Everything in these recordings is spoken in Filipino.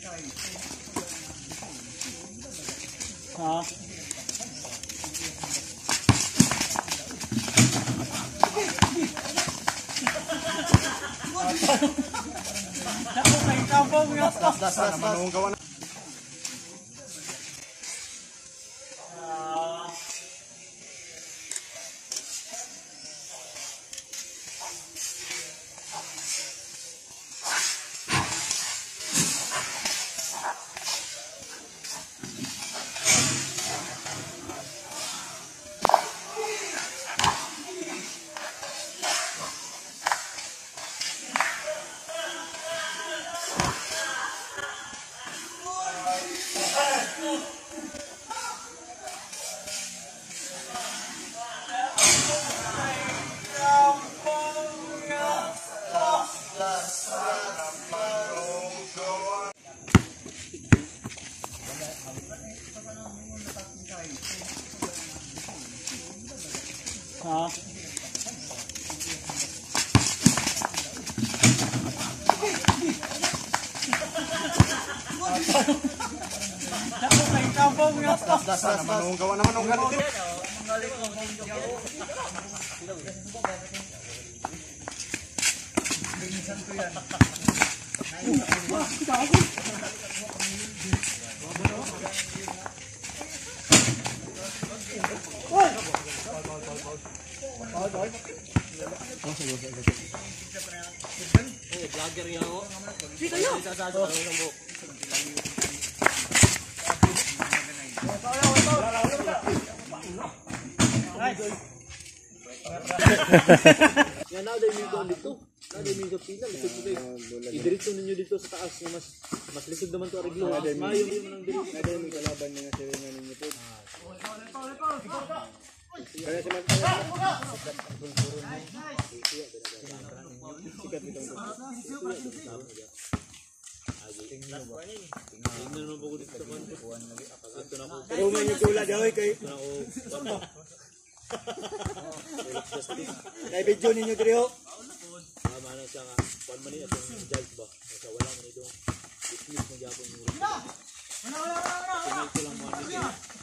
Ha? Ako kay kabong nga. Ha? Ako kay kabong nga. Gawa naman ng ganito. Vlogger yan ako. Dito yun! Yan na, dahil yung doon dito. Dahil yung pinang, idiretso ninyo dito sa taas na mas lisod naman ito ariglo. Mayong yun ng diretso. Dahil may kalaban na nga sila nga ninyo po. Kaya si Tingnan naman po ko dito sa kanto. pero may nagtula daw kay kay video ninyo dito. Tama na siya nga. Kuan man niya itong judge ba? Kasi wala man itong dismiss mo gyapon yung ito lang mo ano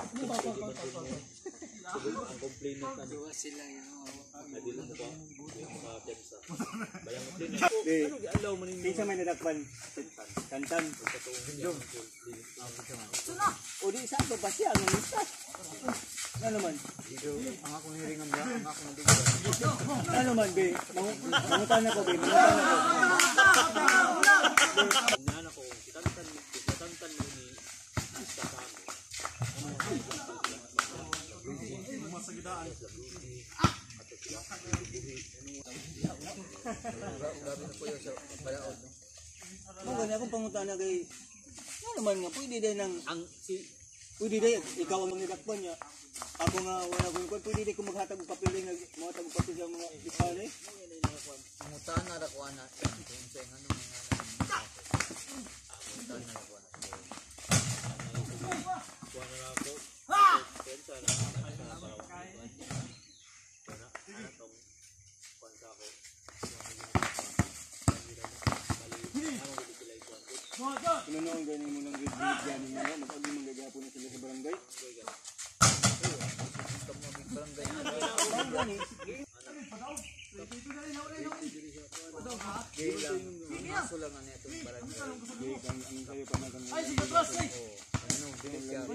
ang complainant na diwa sila yun. Hindi lang mo ba? Yung mga piyamsa. Bayang mo din. Pero gialaw man ninyo. Kinsa may nadakpan? Kantan. O di saan ba siya? Ano isa? Ano man? Ang akong hiringan ba? Ang akong hiringan. Ano man, be? Mangutan ako, be. Mangutan ako. Tingnan ako. Kitantan mo ni Mr. Kamo. Masagidaan. Maganda akong pangutan na kay ano man nga, pwede din ng pwede din, ikaw ang nangidakpan niya. Ako nga wala ko yung pwede din kung maghatag ng papel ng mga tagpapil ng mga isale. Pangutan na rakuan na. Kung sa ano mga pangutan na rakuan na. Kuha na ako. Pensa na. Ano ang ganin mo ng grade ganin mo nga, mag-agi manggagapo na sila sa barangay. Maso lang ano itong barangay. Ang sayo pa na kang Ano, bilis yan.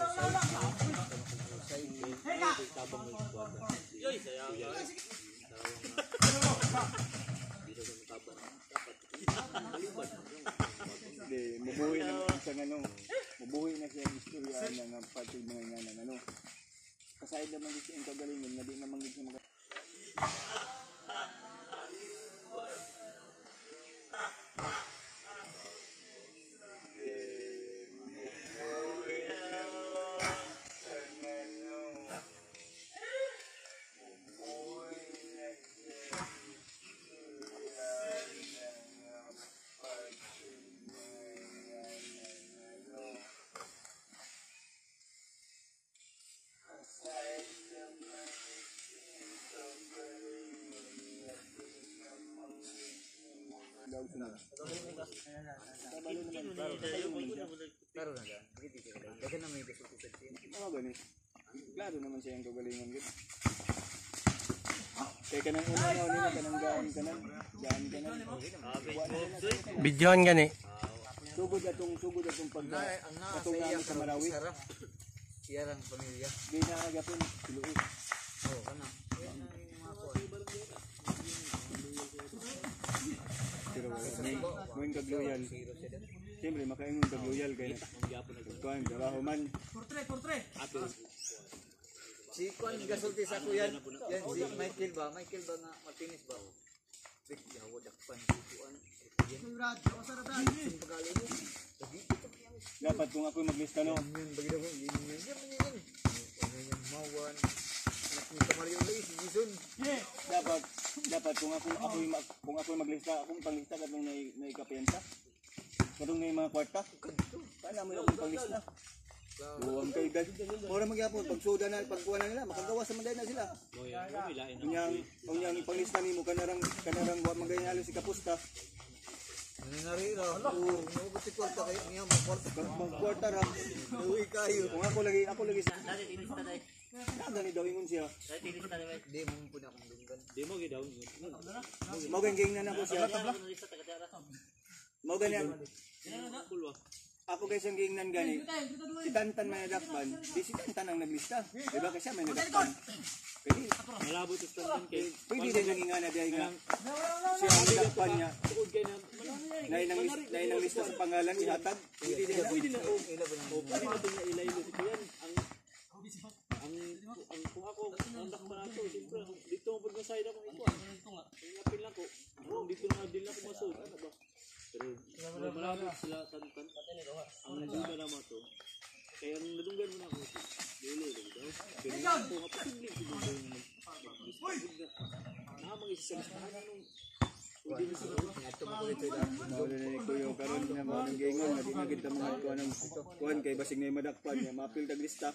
Yoy, sayang. Mabuhay na isang ano, mabuhay na siya ang istorya ng pati mga nga ng ano. Kasayad naman din siya ang kagalingon na di naman din siya mag- Klaro na dyan. Hindi ka lang. Dagan na may kasupusad siya. Mga gani. Klaro naman siya yung kagalingan gid. Kaya kanang una nga nila kanang gaan kanan. Bidyohan gani. Sugod atong pag Ang naa sa katong iya sa Marawi. sarap. Siya lang pamilya. Di na agapon siluoy. Oo, kana. Yan ang mga kuwan. Pero ngayon kag loyal. Siyempre makaingon kag loyal kay kuan trabaho man. Si Kwan gasulti sa kuyan. Yan si Michael ba nga Martinez ba? Big yawa dakpan si Kwan. Dapat kung ako maglista no. Yun bagi daw yun. Yan mawan. Anak ni Mario Lay si Jason. Dapat kung ako maglista akong panglista kadtong naikapiyansa. Kadtong may mga kwarta. Kana mo akong panglista. Buwang kay gad. Ora magyapon pag soda na pagkuha na nila makagawa sa manday na sila. Unyang ipanglista nimo kanarang wa magayalo si kapusta. Nangyari ra. Oo, nugot si kwarta kayo niya Magkwarta ra. Uy kayo. Kung ako lagi Dali daw ingon siya. Di mo po na akong dunggan. Di mo gidaw. Mo ganging na nako siya. Mo ganyan. Ako guys ang gingnan gani. Si Tantan may nadakpan. Di si Tantan ang naglista. Di ba kasi may nadakpan. Kasi Malabo to stand kay. pwede din nangingana dahil nga siya ang nadakpan niya. Tukod kay na. Nay nang lista sa pangalan ihatag. Pwede din na. Pwede na o. Pwede na itong nailaylo si Kuyan. Ang kung ako andak pa nato, siyempre dito mo pud masayad ako ito. Ngapil lang ko. Dito na din ako masud. Ano ba? Pero marami sila Tantan. Ang nadunggan naman to. Kaya ang nadunggan mo na ako. Dili daw. Pero ako nga posible ko dito naman. Namang isa sa listahan nung Pwede mo sa ato mo dito da. Mawala na ni Kuya karon na mo nang gingon na di na gid mga kuan kay basig na madakpan niya mapil tag lista.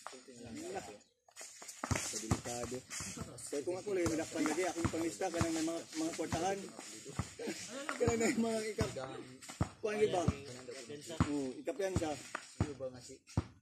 Sa delikado. Kaya kung ako lang madakpan lagi akong panglista kanang may mga kwartahan. Kanang may mga kuan gid ba? Ikapian sa. Ano ba nga si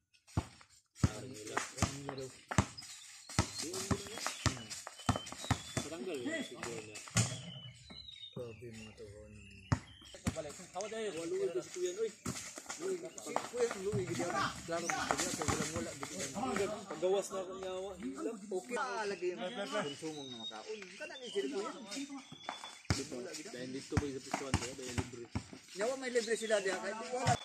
Tanggal siguro na. Grabe mga to. Hawa dahil waluwi ko si Kuyan oy. Si Kuya ang luwi gid yan. Klaro mo kaya kay wala dito. Paggawas na akong yawa. Okay lagi yung konsumong mga makaon. Kana ni sila Kuya. Dahil dito ba sa pisuan ko dahil libre. Nyawa may libre sila diya kahit wala